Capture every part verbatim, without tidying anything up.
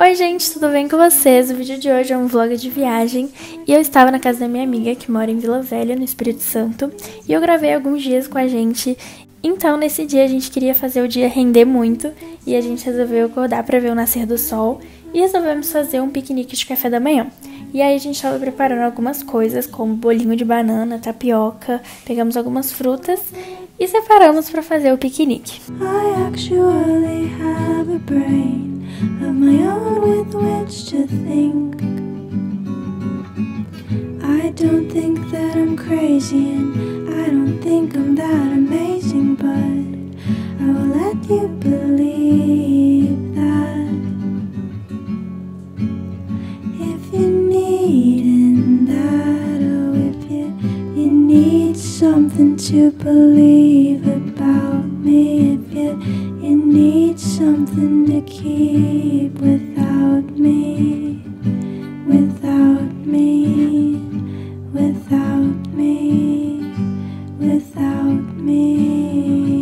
Oi gente, tudo bem com vocês? O vídeo de hoje é um vlog de viagem e eu estava na casa da minha amiga que mora em Vila Velha, no Espírito Santo, e eu gravei alguns dias com a gente. Então nesse dia a gente queria fazer o dia render muito e a gente resolveu acordar para ver o nascer do sol e resolvemos fazer um piquenique de café da manhã. E aí a gente estava preparando algumas coisas como bolinho de banana, tapioca, pegamos algumas frutas e separamos para fazer o piquenique. I actually have a brain of my own with which to think. I don't think that I'm crazy and I don't think I'm that amazing, but I will let you believe that. If you need that, or if you, you need something to believe about me, if you, you need something to keep without me, without me, without me, without me.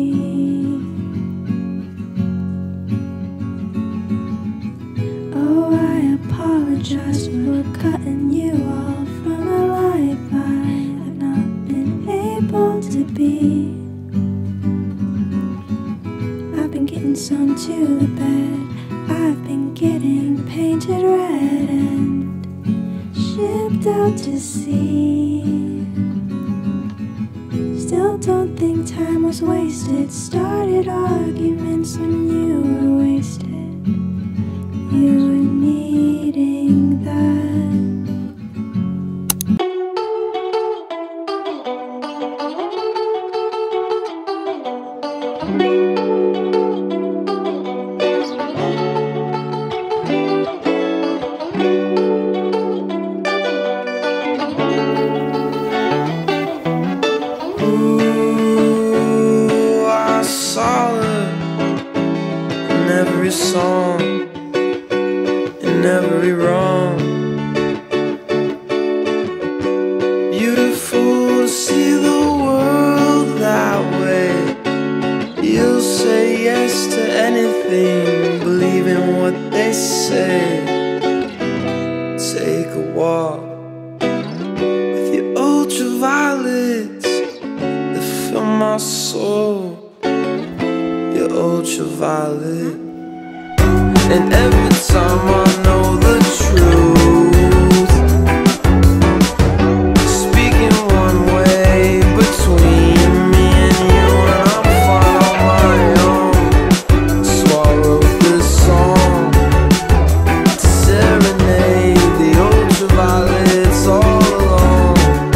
Oh, I apologize for cutting you off from a life I have not been able to be. I've been getting some to the bed, I've been getting painted red and shipped out to sea. Still don't think time was wasted, started arguments when you were wasted. You were needing that. Ooh, I saw her in every song, in every wrong. Beautiful to see the world that way. You'll say yes to anything, believe in what they say. Take a walk with your ultraviolets that fill my soul. Your ultraviolet. And every time I know the truth, speaking one way between me and you, and I'm fine on my own. Swallow this song to serenade the ultraviolets all alone.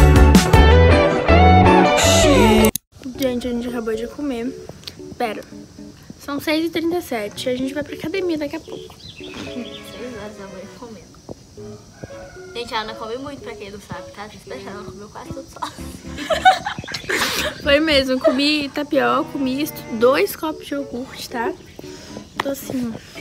She... Gente, a gente acabou de comer. Pera, são seis e trinta e sete, a gente vai pra academia daqui a pouco. seis horas da manhã comendo. Gente, a Ana come muito, pra quem não sabe, tá? Vocês deixaram, ela comeu quase tudo só. Foi mesmo, comi tapioca, comi dois copos de iogurte, tá? Tô assim, ó.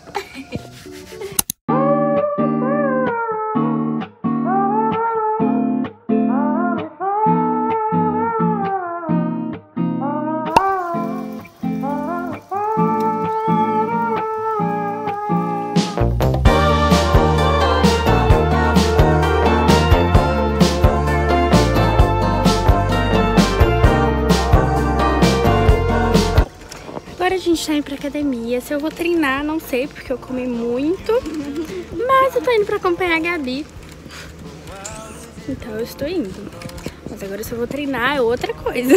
Agora a gente tá indo pra academia. Se eu vou treinar, não sei, porque eu comi muito. Mas eu tô indo pra acompanhar a Gabi. Então eu estou indo. Mas agora se eu vou treinar é outra coisa.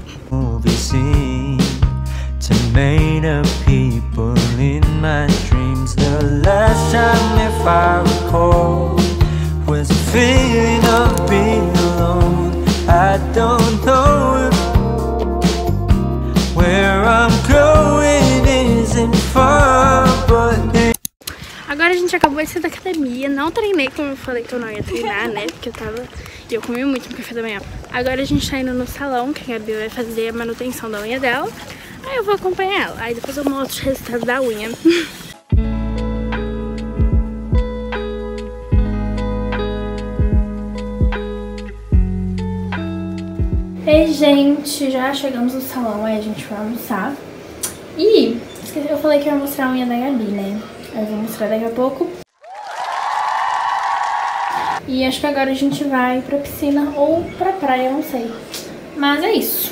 Agora a gente acabou de sair da academia. Não treinei, como eu falei que eu não ia treinar, né? Porque eu tava... E eu comi muito no café da manhã. Agora a gente tá indo no salão, que a Gabi vai fazer a manutenção da unha dela. Aí eu vou acompanhar ela. Aí depois eu mostro o resultado da unha. Ei, gente, já chegamos no salão, aí a gente vai almoçar. E eu falei que eu ia mostrar a unha da Gabi, né? Eu vou mostrar daqui a pouco. E acho que agora a gente vai pra piscina ou pra praia, não sei. Mas é isso.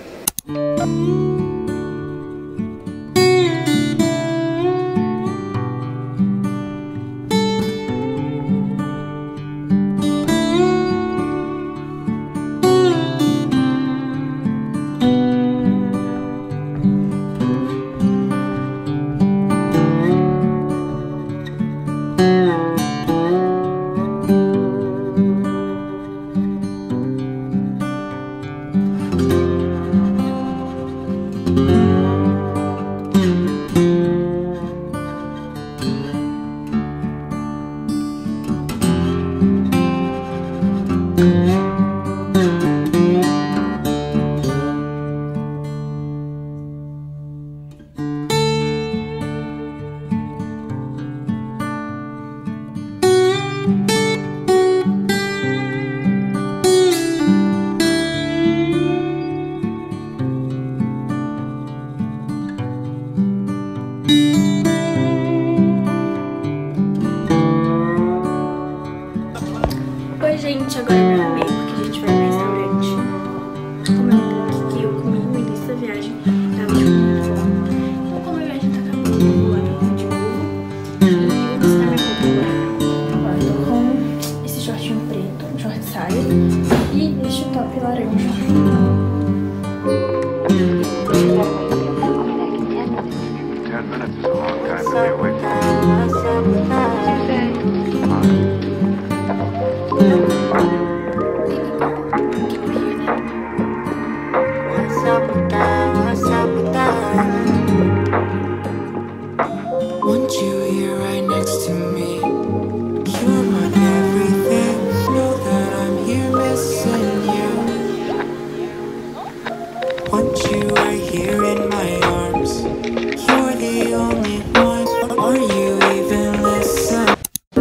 Oi, gente, agora eu me arrumei porque a gente vai no restaurante comer um pouco que eu comi no início da viagem. Tava de muito fome. Então, como a viagem tá acabando, eu vou lá no de novo. E eu vou mostrar minha roupa agora. Agora eu tô com esse shortinho preto, um short saia, e este top laranja. Ten minutes is a long time to be away from Want you here right next to me. You're my everything. Know that I'm here missing you. Want you right here in my arms. You're the only one. Are you even listening?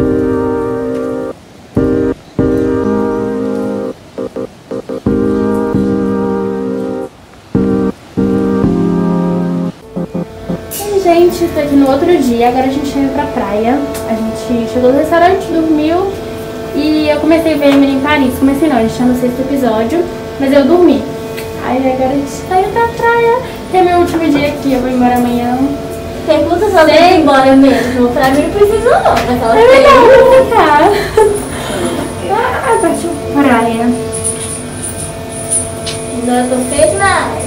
Gente, tô aqui no outro dia, agora a gente veio pra praia. A gente chegou no restaurante, dormiu e eu comecei a ver Emily em Paris. Comecei não, a gente tá no sexto episódio, mas eu dormi. Aí agora a gente tá indo pra praia, que é meu último dia aqui, eu vou embora amanhã. Pergunta se ela vai embora mesmo. Pra mim não precisa não, daquela É feia. legal, vou ficar. Ah, partiu praia. Não tô feliz mais.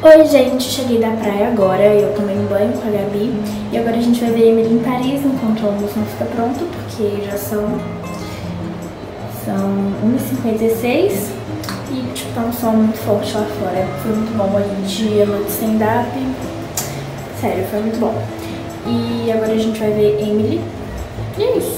Oi gente, cheguei da praia agora, eu tomei um banho com a Gabi e agora a gente vai ver Emily em Paris enquanto o almoço não fica pronto, porque já são, são uma e cinquenta e seis e tipo, tá um sol muito forte lá fora. Foi muito bom, a gente ia no stand-up, sério, foi muito bom. E agora a gente vai ver Emily e é isso.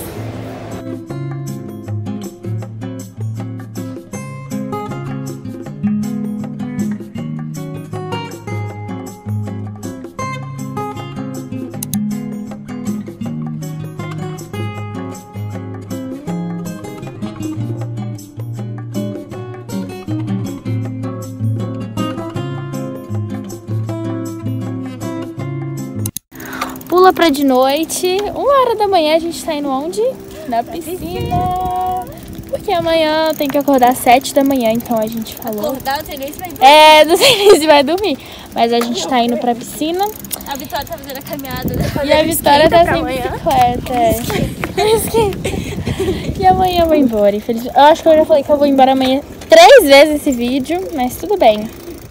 Pula pra de noite, uma hora da manhã a gente tá indo onde? Na piscina. Porque amanhã tem que acordar às sete da manhã, então a gente falou. Acordar, não sei nem se vai dormir. É, não sei nem se vai dormir. Mas a gente tá indo pra piscina. A Vitória tá fazendo a caminhada, né? E a Vitória tá sem bicicleta. É. E amanhã eu vou embora, infelizmente. Eu acho que eu já falei que eu vou embora amanhã três vezes esse vídeo, mas tudo bem.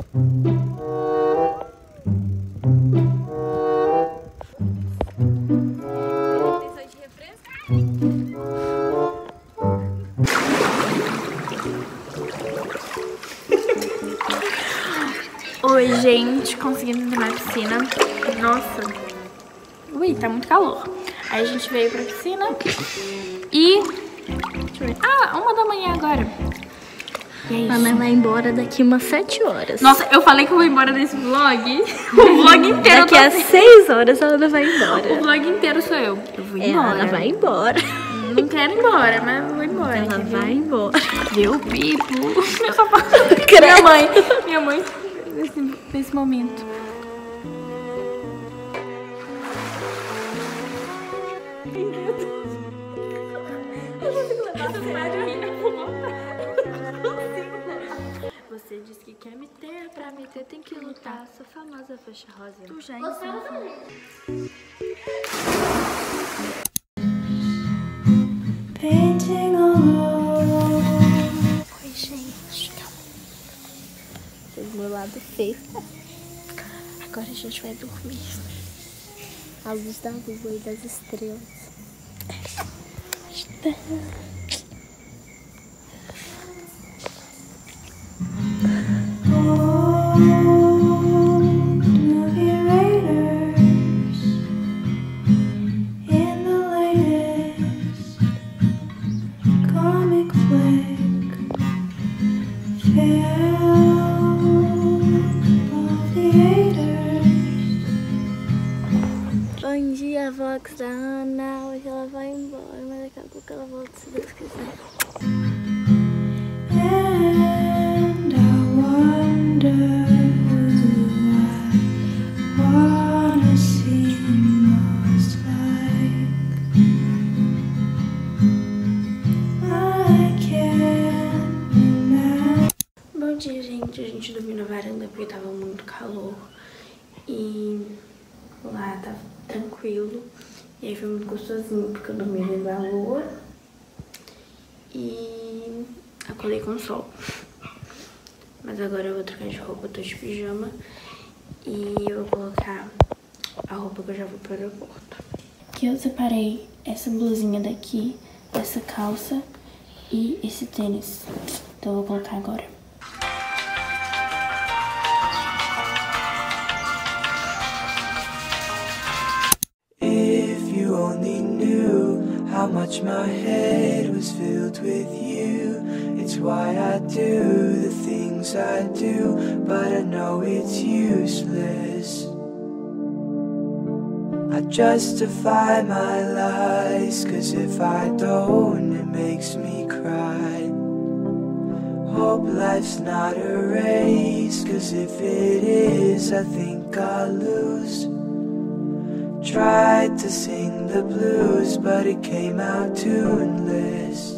Oi, gente, conseguimos entrar na piscina. Nossa, ui, tá muito calor. Aí a gente veio pra piscina e... Deixa eu ver. Ah, uma da manhã agora. E é isso. A mãe vai embora daqui umas sete horas. Nossa, eu falei que eu vou embora desse vlog. O vlog inteiro. Daqui a seis horas ela não vai embora. O vlog inteiro sou eu. Eu vou embora. Ela vai embora. Não quero ir embora, mas eu vou embora. Ela entendeu? vai embora. Viu o Pipo? Meu sapato. Minha mãe. Minha mãe. Nesse, nesse momento. Você disse que quer me ter, pra me ter tem que lutar. Sou famosa faixa rosa. Tu já ensinou. Painting all over. Oi, gente. Calma. Fez meu lado feio. Agora a gente vai dormir. A luz da lua e das estrelas. Movie raiders in the latest comic flick. Film of theaters. Bom dia, Vox da Ana. Hoje ela vai embora, mas daqui a pouco ela volta, se Deus quiser. And I wonder who I wanna see most like. I can't imagine. Bom dia, gente. A gente dormiu na varanda porque tava muito calor. E lá tava tranquilo. E aí foi muito gostosinho porque eu dormi vendo a lua. E acordei com o sol. Mas agora eu vou trocar de roupa, eu tô de pijama. E eu vou colocar a roupa que eu já vou pro aeroporto. Aqui eu separei essa blusinha daqui, essa calça e esse tênis. Então eu vou colocar agora. If you only knew how much my head was filled with you. It's why I do the things I do, but I know it's useless. I justify my lies, cause if I don't, it makes me cry. Hope life's not a race, cause if it is, I think I'll lose. Tried to sing the blues, but it came out tuneless.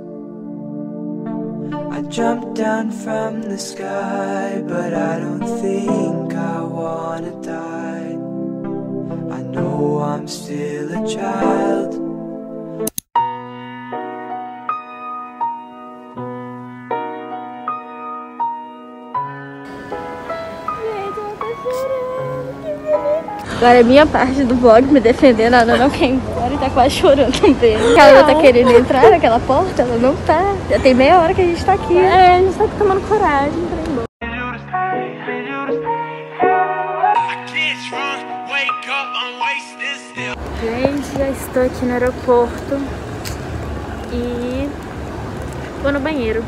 I jumped down from the sky, but I don't think I wanna die. I know I'm still a child. Gente, ela Agora é minha parte do vlog me defendendo, a Ana não quer ir embora e tá quase chorando também. A Ana tá querendo entrar naquela porta, ela não tá. Já tem meia hora que a gente tá aqui. É, a gente tá aqui tomando coragem pra ir embora. Gente, já estou aqui no aeroporto e vou no banheiro.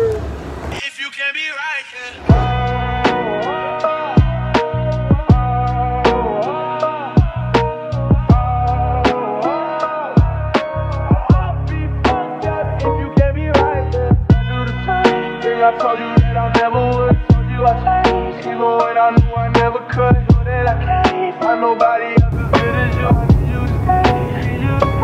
I told you that I never would. Told you I changed, even when I knew I never could. Know that I can't find nobody else as good as you. I need you to stay, need you to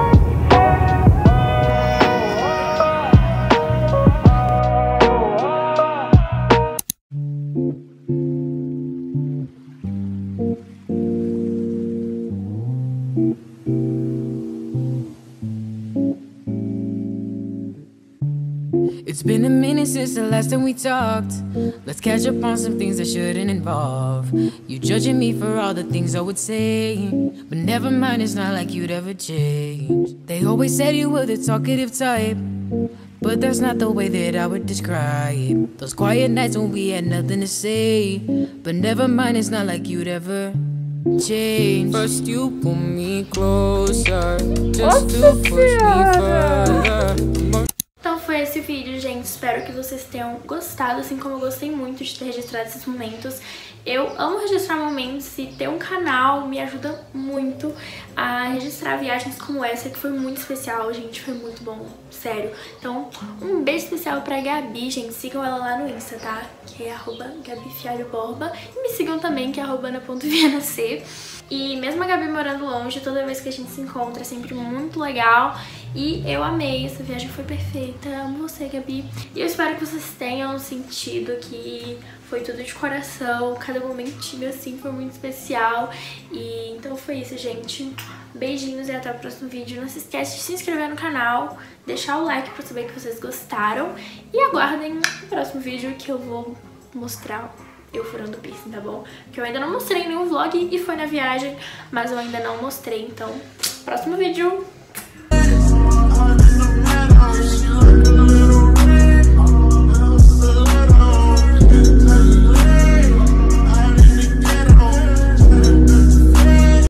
It's been a minute since the last time we talked. Let's catch up on some things that shouldn't involve you judging me for all the things I would say. But never mind, it's not like you'd ever change. They always said you were the talkative type, but that's not the way that I would describe those quiet nights when we had nothing to say. But never mind, it's not like you'd ever change. First you pull me closer, just to push me further. Então foi esse vídeo, gente. Espero que vocês tenham gostado, assim como eu gostei muito de ter registrado esses momentos. Eu amo registrar momentos e ter um canal me ajuda muito a registrar viagens como essa, que foi muito especial, gente. Foi muito bom, sério. Então, um beijo especial pra Gabi, gente. Sigam ela lá no Insta, tá? Que é arroba Gabi Fialho Borba. E me sigam também, que é arroba ana.vianac. E mesmo a Gabi morando longe, toda vez que a gente se encontra é sempre muito legal. E eu amei, essa viagem foi perfeita. Amo você, Gabi. E eu espero que vocês tenham sentido que foi tudo de coração. Cada momentinho, assim, foi muito especial. E então foi isso, gente. Beijinhos e até o próximo vídeo. Não se esquece de se inscrever no canal, deixar o like pra saber que vocês gostaram. E aguardem o próximo vídeo que eu vou mostrar eu furando o piercing, tá bom? Que eu ainda não mostrei nenhum vlog e foi na viagem, mas eu ainda não mostrei, então próximo vídeo!